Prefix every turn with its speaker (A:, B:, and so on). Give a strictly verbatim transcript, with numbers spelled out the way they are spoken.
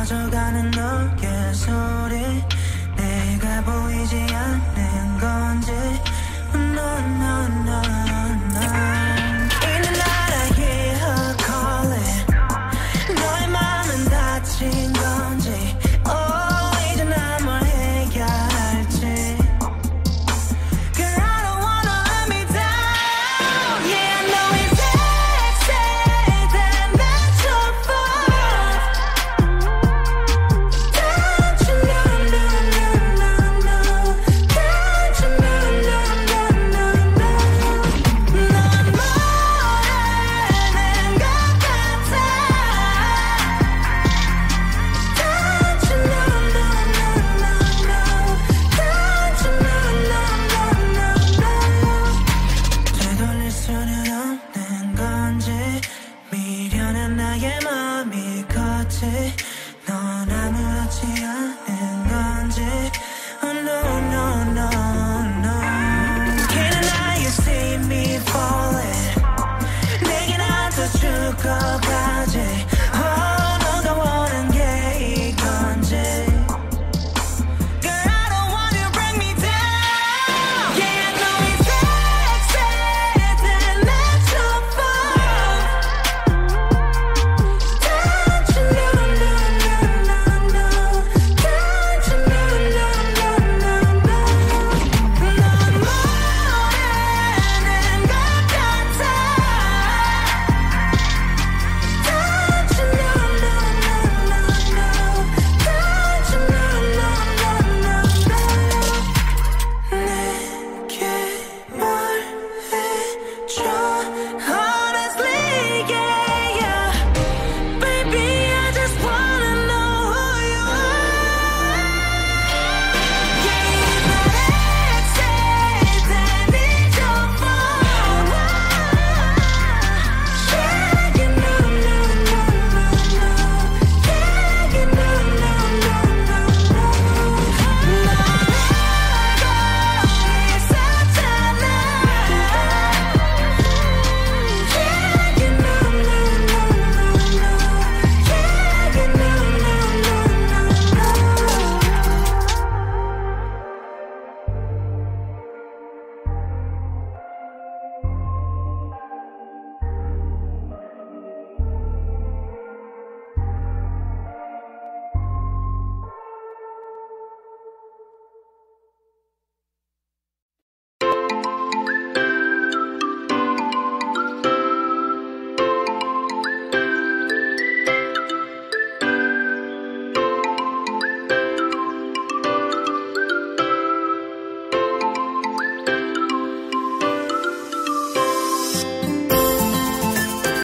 A: 퍼져가는 너의 소리 내가 보이지 않는 건지 No no no no 이는 나라 hear calling 너의 맘은 다친 건지 Oh 이제 난 뭘 해야 할지 Girl I don't wanna let me down Yeah I know it's sexy then that's your fault Don't you know no no no no Don't you know no no no no 넌 모르는 것 같아 Don't you know no no no no Don't you know no no no no 되돌릴 수는 없는 건지 미련한 나의 마음이 컸지